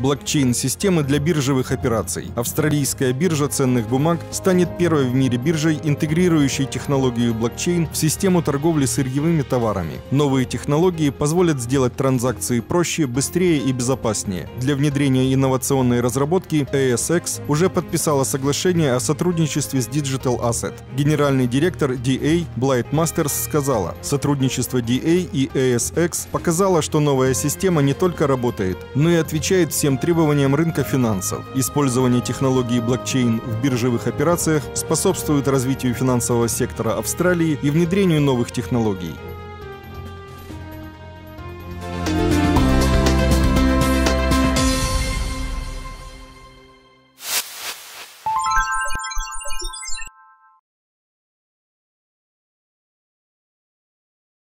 Блокчейн-системы для биржевых операций. Австралийская биржа ценных бумаг станет первой в мире биржей, интегрирующей технологию блокчейн в систему торговли сырьевыми товарами. Новые технологии позволят сделать транзакции проще, быстрее и безопаснее. Для внедрения инновационной разработки ASX уже подписала соглашение о сотрудничестве с Digital Asset. Генеральный директор DA Блайт Мастерс сказала: сотрудничество DA и ASX показало, что новая система не только работает, но и отвечает всем требованиям рынка финансов. Использование технологии блокчейн в биржевых операциях способствует развитию финансового сектора Австралии и внедрению новых технологий.